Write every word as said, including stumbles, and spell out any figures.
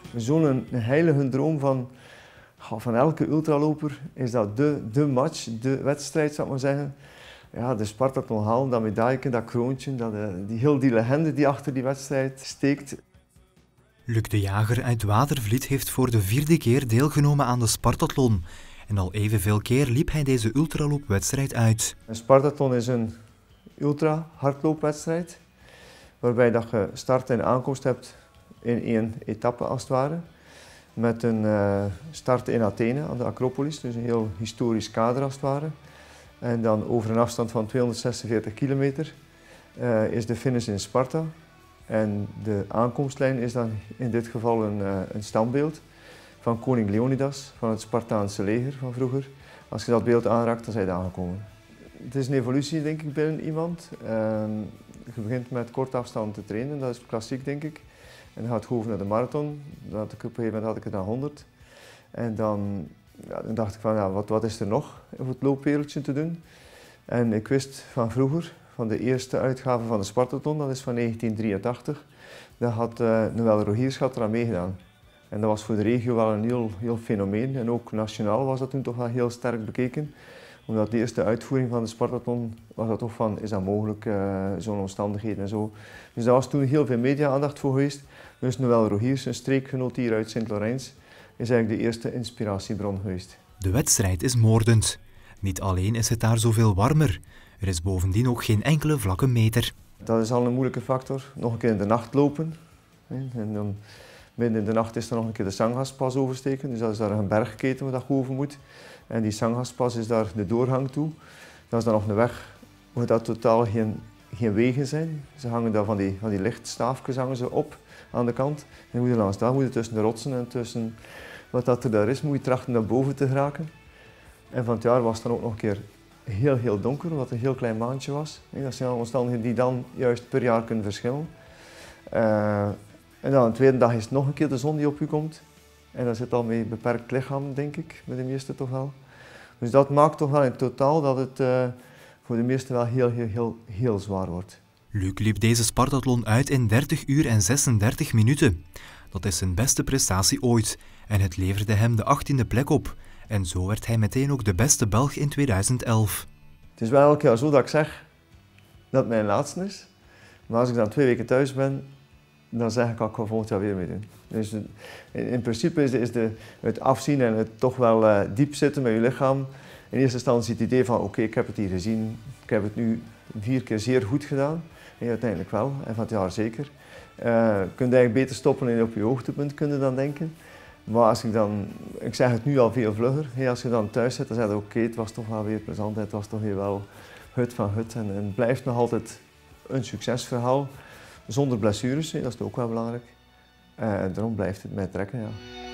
Zo'n een heilige droom van, van elke ultraloper is dat de, de match, de wedstrijd, zou ik maar zeggen. Ja, de Spartathlon halen, dat medailletje, dat kroontje, dat, die, heel die legende die achter die wedstrijd steekt. Luc de Jager uit Watervliet heeft voor de vierde keer deelgenomen aan de Spartathlon. En al evenveel keer liep hij deze ultraloopwedstrijd uit. Een Spartathlon is een ultra-hardloopwedstrijd, waarbij dat je start en aankomst hebt in één etappe als het ware. Met een uh, start in Athene aan de Acropolis, dus een heel historisch kader als het ware. En dan over een afstand van tweehonderdzesenveertig kilometer uh, is de finish in Sparta. En de aankomstlijn is dan in dit geval een, uh, een standbeeld van koning Leonidas van het Spartaanse leger van vroeger. Als je dat beeld aanraakt, dan zijn je aangekomen. Het is een evolutie, denk ik, binnen iemand. Uh, je begint met korte afstand te trainen, dat is klassiek, denk ik. En dan gaat je over naar de marathon. Dan had ik, op een gegeven moment had ik het naar honderd. En dan, ja, dan dacht ik van, ja, wat, wat is er nog op het loopwereldje te doen? En ik wist van vroeger, van de eerste uitgave van de Spartathlon, dat is van negentien drieëntachtig, daar had uh, Noël Rogiers eraan meegedaan. En dat was voor de regio wel een heel, heel fenomeen. En ook nationaal was dat toen toch wel heel sterk bekeken. Omdat de eerste uitvoering van de Spartathlon was dat toch van, is dat mogelijk, uh, zo'n omstandigheden en zo. Dus daar was toen heel veel media-aandacht voor geweest. Dus Noël Rogiers, een streekgenoot hier uit Sint-Laurens, is eigenlijk de eerste inspiratiebron geweest. De wedstrijd is moordend. Niet alleen is het daar zoveel warmer, er is bovendien ook geen enkele vlakke meter. Dat is al een moeilijke factor. Nog een keer in de nacht lopen. En dan midden in de nacht is er nog een keer de Sanghaspas oversteken. Dus dat is daar een bergketen waar je over moet. En die Sanghaspas is daar de doorgang toe. Dat is dan nog een weg waar dat totaal geen, geen wegen zijn. Ze hangen daar van die, van die lichtstaafjes hangen ze op aan de kant. En moet je langs daar, moet je tussen de rotsen en tussen wat dat er daar is, moet je trachten naar boven te geraken. En van het jaar was het dan ook nog een keer heel, heel donker, omdat het een heel klein maandje was. Dat zijn omstandigheden die dan juist per jaar kunnen verschillen. Uh, en dan de tweede dag is het nog een keer de zon die op u komt. En dat zit al met beperkt lichaam, denk ik, met de meesten toch wel. Dus dat maakt toch wel in totaal dat het uh, voor de meesten wel heel, heel, heel, heel zwaar wordt. Luc liep deze Spartathlon uit in dertig uur en zesendertig minuten. Dat is zijn beste prestatie ooit en het leverde hem de achttiende plek op. En zo werd hij meteen ook de beste Belg in tweeduizend elf. Het is wel elk jaar zo dat ik zeg dat het mijn laatste is. Maar als ik dan twee weken thuis ben, dan zeg ik dat ik ga volgend jaar weer meedoen. Dus in, in principe is, de, is de, het afzien en het toch wel uh, diep zitten met je lichaam in eerste instantie het idee van oké, okay, ik heb het hier gezien, ik heb het nu vier keer zeer goed gedaan. En uiteindelijk wel, en van het jaar zeker. Uh, je kunt eigenlijk beter stoppen en op je hoogtepunt kunnen dan denken. Maar als ik dan, ik zeg het nu al veel vlugger, hey, als je dan thuis zit, dan zeg je oké, okay, het was toch wel weer plezant, het was toch weer wel hut van hut. En, en het blijft nog altijd een succesverhaal, zonder blessures, hey, dat is ook wel belangrijk. Uh, en daarom blijft het mij trekken, ja.